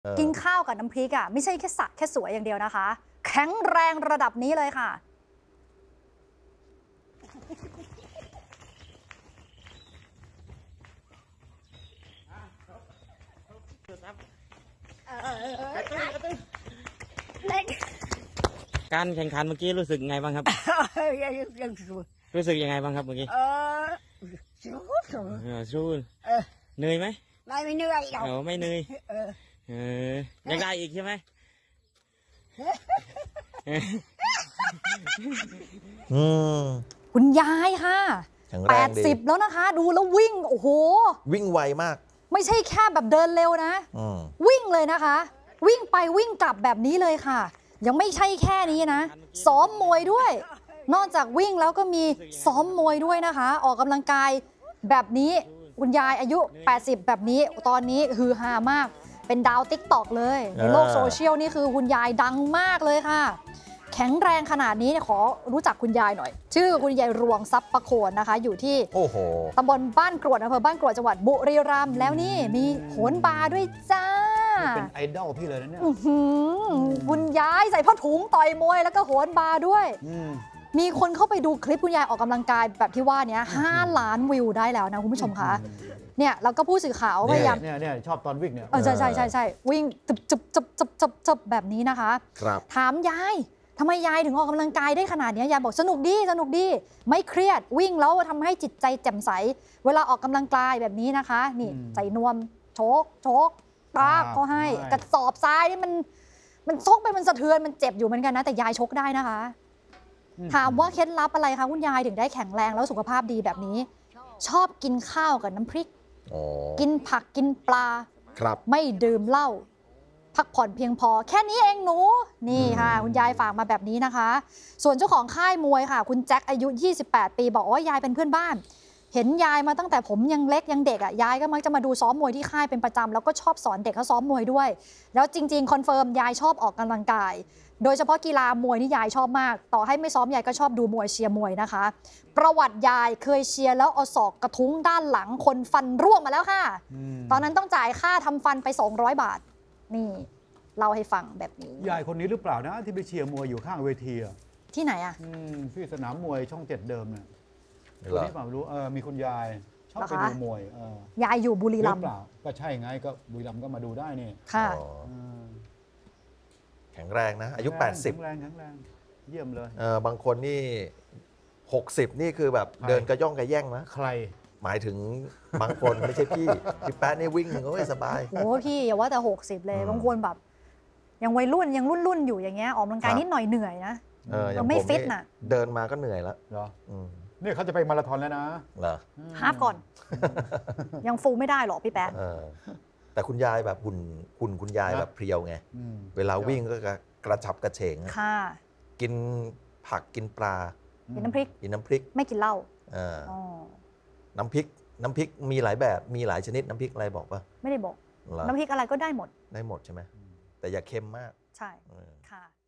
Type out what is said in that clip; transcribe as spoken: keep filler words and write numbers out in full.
กินข้าวกับน้ำพริกอ่ะไม่ใช่แค่สะแค่สวยอย่างเดียวนะคะแข็งแรงระดับนี้เลยค่ะการแข่งขันเมื่อกี้รู้สึกไงบ้างครับ รู้สึกยังไงบ้างครับเมื่อกี้เออสู้เหนื่อยไหมไม่ไม่เหนื่อยเออไม่เหนื่อยเออเออยังได้อีกใช่ไหมคุณยายค่ะแปดสิบแล้วนะคะดูแล้ววิ่งโอ้โหวิ่งไวมากไม่ใช่แค่แบบเดินเร็วนะวิ่งเลยนะคะวิ่งไปวิ่งกลับแบบนี้เลยค่ะยังไม่ใช่แค่นี้นะซ้อมมวยด้วยนอกจากวิ่งแล้วก็มีซ้อมมวยด้วยนะคะออกกำลังกายแบบนี้คุณยายอายุแปดสิบแบบนี้ตอนนี้ฮือฮามากเป็นดาวติ๊กต็อกเลยในโลกโซเชียลนี่คือคุณยายดังมากเลยค่ะแข็งแรงขนาดนี้ขอรู้จักคุณยายหน่อยชื่อคุณยายรวงทรัพย์ประโคนนะคะอยู่ที่ตำบลบ้านกรวดอำเภอบ้านกรวดจังหวัดบุรีรัมย์แล้วนี่มีโหนบาร์ด้วยจ้าเป็นไอดอลพี่เลยนะเนี่ยคุณยายใส่ผ้าถุงต่อยมวยแล้วก็โหนบาร์ด้วยมีคนเข้าไปดูคลิปคุณยายออกกำลังกายแบบที่ว่านี้ห้าล้านวิวได้แล้วนะคุณผู้ชมคะเนี่ยแล้วก็ผู้สื่อข่าวพยายามเนี่ยเนี่ยชอบตอนวิ่งเนี่ยเออใช่ใช่ใช่ใช่วิ่งจับจับจับจับจับจับแบบนี้นะคะครับถามยายทำไมยายถึงออกกำลังกายได้ขนาดนี้ยายบอกสนุกดีสนุกดีไม่เครียดวิ่งแล้วทำให้จิตใจแจ่มใสเวลาออกกำลังกายแบบนี้นะคะนี่ใส่นวมโชกโชกปากเขาให้กระสอบทรายนี่มันมันซกไปมันสะเทือนมันเจ็บอยู่เหมือนกันนะแต่ยายชกได้นะคะถามว่าเคล็ดลับอะไรคะคุณยายถึงได้แข็งแรงแล้วสุขภาพดีแบบนี้ชอบกินข้าวกับน้ำพริกกินผักกินปลาไม่ดื่มเหล้าพักผ่อนเพียงพอแค่นี้เองหนูนี่ค่ะคุณยายฝากมาแบบนี้นะคะส่วนเจ้าของค่ายมวยค่ะคุณแจ็คอายุยี่สิบแปดปีบอกว่ายายเป็นเพื่อนบ้านเห็นยายมาตั้งแต่ผมยังเล็กยังเด็กอ่ะยายก็มักจะมาดูซ้อมมวยที่ค่ายเป็นประจำแล้วก็ชอบสอนเด็กเขาซ้อมมวยด้วยแล้วจริงๆคอนเฟิร์มยายชอบออกกำลังกายโดยเฉพาะกีฬามวยที่ยายชอบมากต่อให้ไม่ซ้อมยายก็ชอบดูมวยเชียร์มวยนะคะประวัติยายเคยเชียร์แล้วเอาศอกกระทุ้งด้านหลังคนฟันร่วงมาแล้วค่ะตอนนั้นต้องจ่ายค่าทำฟันไปสองร้อยบาทนี่เล่าให้ฟังแบบนี้ยายคนนี้หรือเปล่านะที่ไปเชียร์มวยอยู่ข้างเวทีอ่ะที่ไหนอ่ะที่สนามมวยช่องเจ็ดเดิมเนี่ยคนนี้เปล่ารู้เออมีคุณยายชอบไปดูมวยยายอยู่บุรีรัมย์เปล่าก็ใช่ไงก็บุรีรัมย์ก็มาดูได้นี่ค่ะแข็งแรงนะอายุแปดสิบแข็งแรงแข็งแรงเยี่ยมเลยเออบางคนนี่หกสิบนี่คือแบบเดินกระย่องกระแย่งนะใครหมายถึงบางคนไม่ใช่พี่พี่แป๊ะนี่วิ่งก็ไม่สบายโอ้พี่อย่าว่าแต่หกสิบเลยบางคนแบบยังวัยรุ่นยังรุ่นรุ่นอยู่อย่างเงี้ยออกกำลังกายนิดหน่อยเหนื่อยนะยังไม่ฟิตน่ะเดินมาก็เหนื่อยแล้วเหรอนี่เขาจะไปมาราธอนแล้วนะเหรอฮาฟก่อนยังฟูไม่ได้หรอพี่แป๊ะแต่คุณยายแบบหุ่นหุ่นคุณยายแบบเพรียวไงเวลาวิ่งก็กระฉับกระเฉงค่ะกินผักกินปลากินน้ำพริกกินน้ำพริกไม่กินเหล้าน้ำพริกน้ำพริกมีหลายแบบมีหลายชนิดน้ำพริกอะไรบอกป่ะไม่ได้บอกน้ำพริกอะไรก็ได้หมดได้หมดใช่ไหมแต่อย่าเค็มมากใช่ค่ะ